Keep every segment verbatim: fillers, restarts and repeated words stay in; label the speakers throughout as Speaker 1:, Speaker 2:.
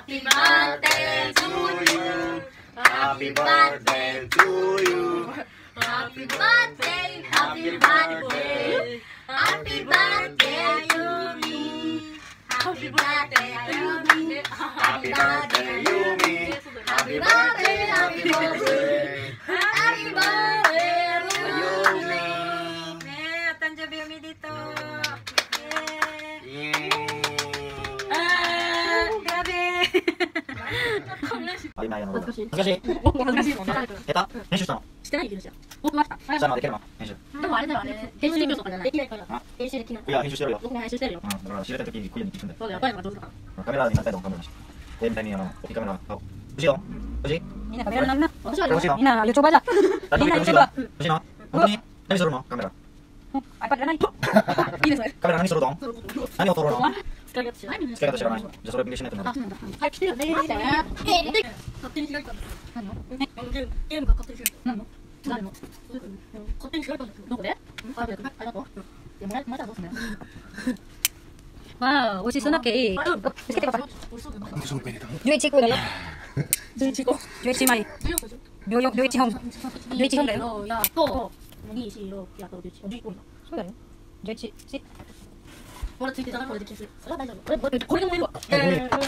Speaker 1: Happy birthday to you. Happy birthday to you. Happy birthday, happy birthday. Happy birthday to me. Happy birthday to me. Happy birthday to me. Happy birthday, happy birthday. Happy birthday to me. ねえ、お誕生日おめでとう。イエーイ。あー、やべえ。
Speaker 2: あ、今やの。
Speaker 3: 恥ずかしい。
Speaker 2: 恥ずかしい。
Speaker 3: 恥ずかしいもんね。
Speaker 2: 下手？編集したの？
Speaker 3: してないけどじゃん。僕はした。
Speaker 2: したのできるの？編集。
Speaker 3: でもあれだよ、あれ。編集できるとかじゃない。できないから。編集できない。
Speaker 2: いや、編集してるよ。
Speaker 3: 僕も編集してるよ。
Speaker 2: うん、だから知りたい時にこういうの聞くんだよ。
Speaker 3: そうだよ、バイバイ上手だから。
Speaker 2: カメラになったりとかカメラにして。で、みたいにあの、大きいカメラ、あ、欲しいよ。欲しい？
Speaker 3: みんなカメラなんな。私は
Speaker 2: 欲しいの？
Speaker 3: みんな YouTuber じゃん。
Speaker 2: 誰
Speaker 3: みんな
Speaker 2: も欲しいの？
Speaker 3: YouTuber。
Speaker 2: 欲しいの？本当に？何するの？カメラ。
Speaker 3: iPad じゃない。いいですね。
Speaker 2: カメラ何するの？何を撮るの？
Speaker 3: 使い方知らない。
Speaker 2: 使い方知らない。じゃあそれ勉強しないとなる。
Speaker 3: はい、来てよねーみたいな。勝手に開いたんだ。何の？ゲームが勝手に開いた。何の？誰の？勝手に開いたんだけど。どこで？ありがとう。いや、もらえたらどうすんのよ。わあ、美味しそうなケーキ。つけてください。じゅういちこだよ。じゅういちこ。じゅういちまい。じゅういちほん。じゅういちほんだよ。やっと。に、し、ろ、やっとじゅういち。じゅういちほんだ。そうだよ。じゅういち。し。これついてたらこれで消す。それは大丈夫。これ、これでもいいわ。えー、えー、えー、えー、えー、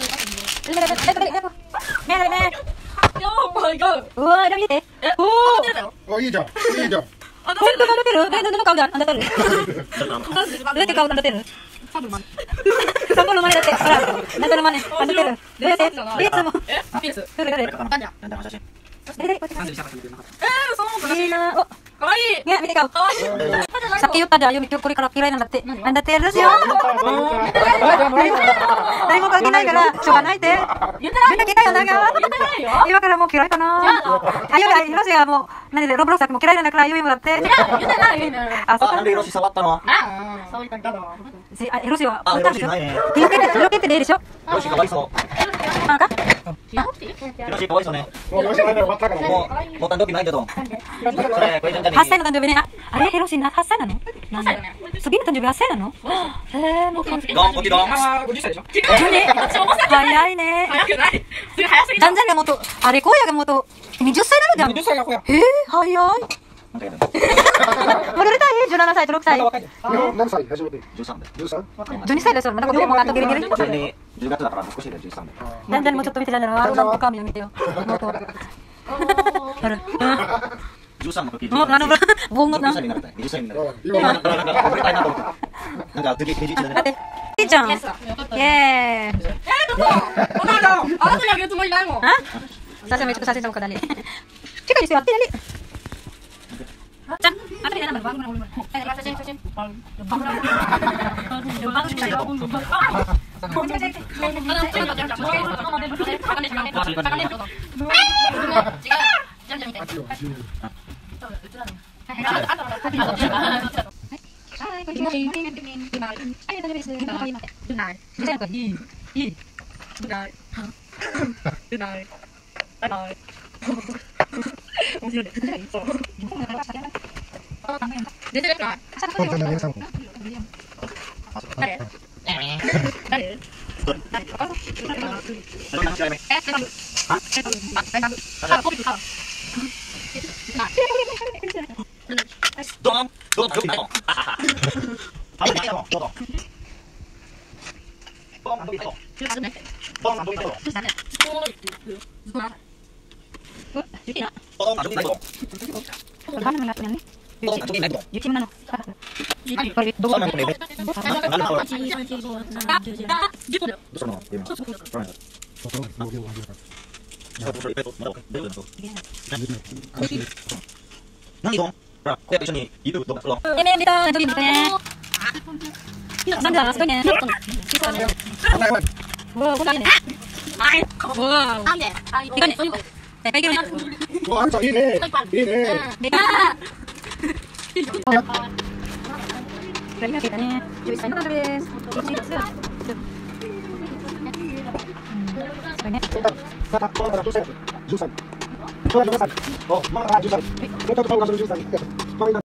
Speaker 3: えー、Oh my god! うわー、見て。おー。
Speaker 4: あ、いいじゃん。いいじゃん。
Speaker 3: 本当が出てる？え、どの顔であんた出る？どうやって顔出てる？サンボの真似だって。ほら、なんとの真似。あ、出てる。どうやって？いつも。え？いつ？どれどれ？なんじゃ？なんだ写真。えー、嘘。いいな。お、可愛い。ね、見て顔。可愛い。さっき言ったじゃん、ユミ今日これから嫌いなんだって。なんだってやるしよ。誰も関係ないから、しょうがないって。言ってない。聞いたよ、長川。今からもう嫌いかな。あ、ユミ、ヒロシがもう、何でロブロスも嫌いなんだから、ユミもだって。言ってない、ユミ。あ、そう
Speaker 2: なんでヒロシ触ったの？
Speaker 3: あ、そういう感じだろ。あ、ヒロシは、
Speaker 2: あ、ヒロシないね。
Speaker 3: ヒロケって、ヒロケってでいいでしょ。
Speaker 2: ヒロシかわいそう。
Speaker 3: なんか
Speaker 2: ヒロシかわいそうね。
Speaker 4: もうよしまで終わったから。
Speaker 2: もう、もう誕生日ないけど。それ、これじゃんじゃんに。
Speaker 3: はっさいの誕生日ね。あれ、ヒロシな、はっさいなの？なんで？次の誕生日はっさいなの？へぇ、もう気持ちいい。
Speaker 2: どん、こっちどん。
Speaker 4: ごじゅっさいでしょ？
Speaker 3: 早いね。早くない。それ早すぎ。じゃんじゃんがもっと、あれ、こうやがもっと、はたちなのじゃん。
Speaker 4: にじゅっさいがこや。
Speaker 3: えぇ、早い。戻れたい？じゅうななさいとろくさい。
Speaker 4: 何歳初めて？
Speaker 2: じゅうさんで。
Speaker 4: じゅうさん？
Speaker 3: じゅうにさいですよ。まだ子供もあとギリギリ。
Speaker 2: それで、じゅうがつだから少しでじゅうさんで。
Speaker 3: じゃんじゃんもうちょっと見てじゃんじゃん。あの鏡を見てよ。もっと。ある。
Speaker 2: じゅうさんの時、
Speaker 3: もう、あの、ボンゴな。
Speaker 2: にじゅっさいになりたい。にじゅっさいになりたい。今、なんか、なんか、覚えたいなと思って。なんか、次、にじゅういちだね。
Speaker 3: だって、いいじゃん。イェーイ。えー、どこ？おなら、あなたにあげるつもりないもん。あ？さすがめちゃくちゃ写真かだね。近いですよ、やってやり。じゃん、あとでなんだ、番組の俺も。写真、写真。番組。番組。はい、こんにちは。今、ありがとうございます。今、今、ルナイ。ルナイ、いい、いい。ルナイ。ルナイ。バイバイ。面白いね。そう。出てるか？誰？誰？
Speaker 2: どうもどうもよくないのあんまりないのどうぞどうもどうもどうもどうもどうもどうも何どんほら、こうやって一緒に YouTube 動画撮ろう。
Speaker 3: えめんびとー、飛び見てね。なんだ、すごいね。うわ、こんなにね。うわ、なんで？いかね。え、いけるね。
Speaker 4: うわ、あんたいいね。いいね。
Speaker 3: でかー。これ今聞いたね。じゅういっさいの誕生日です。いちがつ。すごいね。
Speaker 4: さあ、このからじゅっさい。じゅっさい。じゅっさい。お、まだじゅっさい。もうちょっと顔がするじゅっさい。